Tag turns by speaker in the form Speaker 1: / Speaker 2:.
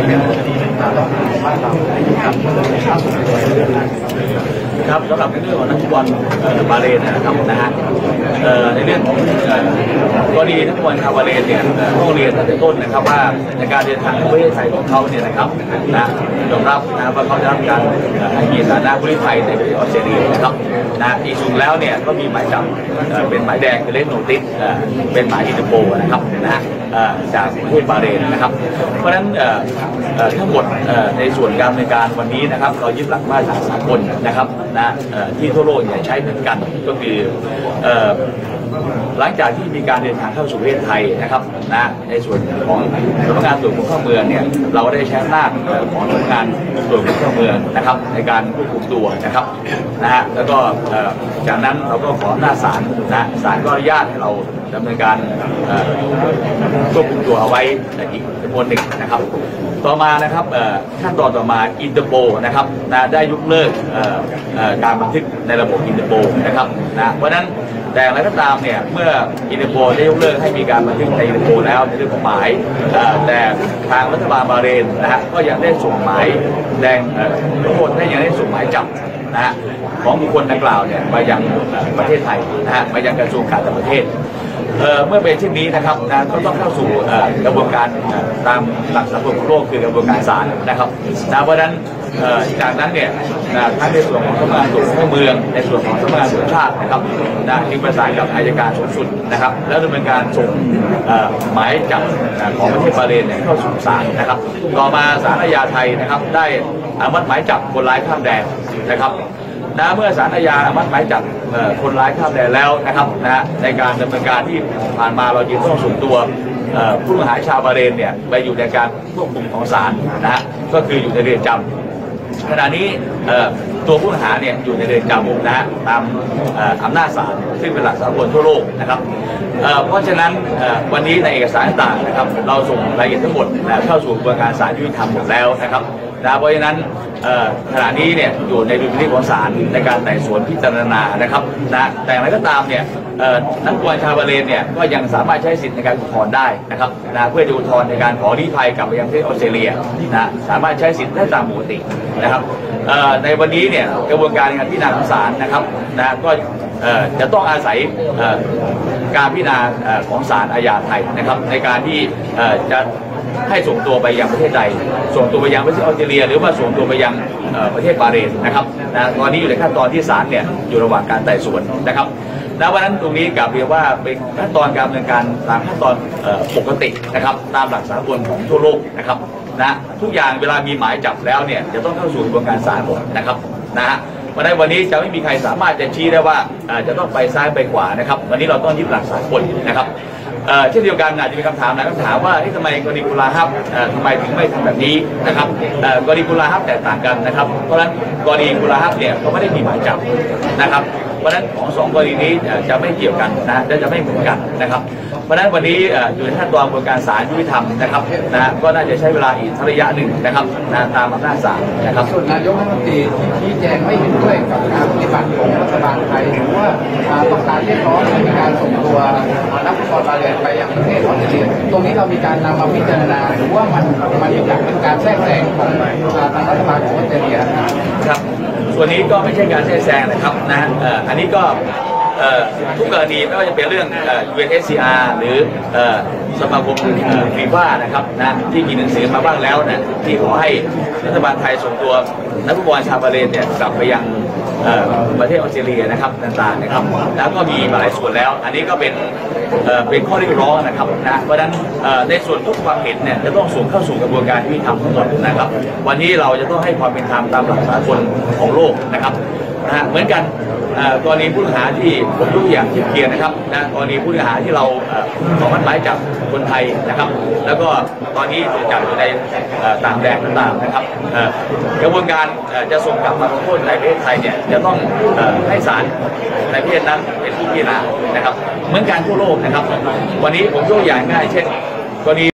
Speaker 1: ครับสำหรับในเรื่องของนักฟุตบอลบาเลนนะครับนะฮะในเรื่องของกรณีนักฟุตบอลชาวบาเลนเนี่ยต้องเรียนตั้งแต่ต้นนะครับว่าในการเดินทางในประเทศไทยของเขาเนี่ยนะครับนะยอมรับนะว่าเขาได้รับการให้มีฐานะผู้ลี้ภัยในประเทศออสเตรเลียนะครับนะอีกส่วนแล้วเนี่ยก็มีหมายจับเป็นหมายแดงคือเลสโนติสเป็นหมายอินเตอร์โปนะครับนะจากประเทศบาเลนนะครับเพราะฉะนั้นทั้งหมดในส่วนการดำเนินการวันนี้นะครับเรายึดหลักมาตรฐานสากลนะครับนะที่ทั่วโลกใช้เหมือนกันก็คือหลังจากที่มีการเดินทางเข้าสู่ประเทศไทยนะครับนะในส่วนของสำนักงานตรวจคนเข้าเมืองเนี่ยเราได้ใช้อำนาจของสำนักงานตรวจคนเข้าเมืองนะครับในการควบคุมตัวนะครับนะฮะแล้วก็จากนั้นเราก็ขออำนาจศาลนะศาลก็อนุญาตให้เราดำเนินการควบคุมตัวเอาไว้อีกจำนวนหนึ่งนะครับต่อมานะครับขั้นตอนต่อมาอินเตอร์โปนะครับนะได้ยกเลิกการบันทึกในระบบอินเตอร์โปนะครับนะเพราะฉะนั้นแต่อะไรก็ตามเนี่ยเมื่ออินเตอร์โปได้ยกเลิกให้มีการบันทึกในอินเตอร์โปแล้วในเรื่องของหมายแต่ทางรัฐบาลบาห์เรนนะฮะก็ยังได้ส่งหมายแดงทุกคนได้ยังได้ส่งหมายจับนะฮะของบุคคลดังกล่าวเนี่ยมายังประเทศไทยนะฮะมายังกระทรวงการต่างประเทศเมื่อเป็นเช่นนี้นะครับนะก็ต้องเข้าสู่กระบวนการตามหลักสากลของโลกคือกระบวนการศาลนะครับนะเพราะฉะนั้นจากนั้นเนี่ยทั้งในส่วนของสำนักงานตรวจคนเข้าเมืองในส่วนของสำนักงานตรวจชาตินะครับจึงประสานกับอัยการสูงสุดนะครับแล้วดำเนินการส่งหมายจับของประเทศบาห์เรนเนี่ยเข้าสู่ศาลนะครับต่อมาศาลอาญาไทยนะครับได้อนุมัติหมายจับคนร้ายข้ามแดนนะครับเมื่อศาลอาญาอนุมัติหมายจับคนร้ายข้ามแดนแล้วนะครับในการดำเนินการที่ผ่านมาเราจึงต้องส่งตัวผู้ต้องหาชาวบาห์เรนเนี่ยไปอยู่ในการควบคุมของศาลนะฮะก็คืออยู่ในเรือนจำขณะนี้ตัวผู้ต้องหาเนี่ยอยู่ในเรือนจำนะฮะตามอำนาจศาลซึ่งเป็นหลักสากลทั่วโลกนะครับเพราะฉะนั้นวันนี้ในเอกสารต่างๆนะครับเราส่งรายละเอียดทั้งหมดเข้าสู่กระบวนการศาลยุติธรรมหมดแล้วนะครับเพราะฉะนั้นขณะนี้เนี่ยอยู่ในดุลพินิจของศาลในการไต่สวนพิจารณานะครับแต่อะไรก็ตามเนี่ยนักฟุตบอลชาวบาห์เรนเนี่ยก็ยังสามารถใช้สิทธิในการอุทธรณ์ได้นะครับเพื่อจะอุทธรณ์ในการขอลี้ภัยกลับไปยังประเทศออสเตรเลียสามารถใช้สิทธิได้ตามปกตินะครับในวันนี้เนี่ยกระบวนการในการพิจารณาของศาลนะครับก็จะต้องอาศัยการพิจารณาของศาลอาญาไทยนะครับในการที่จะให้ส่งตัวไปยังประเทศใดส่งตัวไปยังประเทศออสเตรเลียหรือว่าส่งตัวไปยังประเทศบาห์เรนนะครับตอนนี้อยู่ในขั้นตอนที่ศาลเนี่ยอยู่ระหว่างการไต่สวนนะครับวันนั้นตรงนี้กลับเรียกว่าเป็นขั้นตอนการดำเนินการตามขั้นตอนปกตินะครับตามหลักสากลของทั่วโลกนะครับทุกอย่างเวลามีหมายจับแล้วเนี่ยจะต้องเข้าสู่กระบวนการศาลหมดนะครับวันนี้จะไม่มีใครสามารถจะชี้ได้ว่าจะต้องไปซ้ายไปขวานะครับวันนี้เราต้องยึดหลักสากลนะครับเช่นเดียวกันอาจจะมีคำถามหลายคำถามว่าทำไมกรณีกุลาฮับทำไมถึงไม่ทำแบบนี้นะครับกรณีกุลาฮับแตกต่างกันนะครับเพราะฉะนั้นกรณีกุลาฮับเนี่ยเขาไม่ได้มีหมายจับนะครับเพราะฉะนั้นของสองกรณีนี้จะไม่เกี่ยวกันและจะไม่เหมือนกันนะครับเพราะฉะนั้นวันนี้อยู่ในขั้นตอนกระบวนการศาลยุติธรรมนะครับก็น่าจะใช้เวลาอีกระยะหนึ่งนะครับตามอำนาจศาลนะครับ
Speaker 2: ส่วนนายกรัฐมนตรีชี้แจงไม่เห็นด้วยกับการปฏิบัติของรัฐบาลไทยหรือว่าต้องการเรียกร้องให้มีการส่งตัวนักฟุตบอลบาห์เรนไปยังประเทศออสเตรเลียตรงนี้เรามีการนำมาพิจารณาหรือว่ามันเป็นการแทรกแซงของทางรัฐบาลของออสเตรเลีย
Speaker 1: ครับส่วนนี้ก็ไม่ใช่การแทรกแซงนะครับอันนี้ก็ทุกกรณีไม่ว่าจะเป็นเรื่อง UNSCR หรือสมาคมฟีฟ่านะครับที่มีหนังสือมาบ้างแล้วที่ขอให้รัฐบาลไทยส่งตัวนักฟุตบอลชาวบาห์เรนเนี่ยกลับไปยังประเทศออสเตรเลียนะครับต่างๆนะครับแล้วก็มีหลายส่วนแล้วอันนี้ก็เป็นข้อเรียกร้องนะครับเพราะฉะนั้นในส่วนทุกความเห็นเนี่ยจะต้องส่งเข้าสู่กระบวนการยุติธรรมทั้งหมดนะครับวันนี้เราจะต้องให้ความเป็นธรรมตามหลักสากลของโลกนะครับเหมือนกันกรณีผู้ต้องหาที่ผมยกอย่างที่เกียรนะครับกรณีผู้ต้องหาที่เราขอหมายจับคนไทยนะครับแล้วก็ตอนนี้ถูกจับอยู่ในต่างแดนต่างๆนะครับกระบวนการจะส่งกลับมาลงโทษในประเทศไทยเนี่ยจะต้องให้ศาลในประเทศนั้นเป็นผู้พิจารณานะครับเหมือนกันทั่วโลกนะครับวันนี้ผมยกอย่างง่ายเช่นกรณี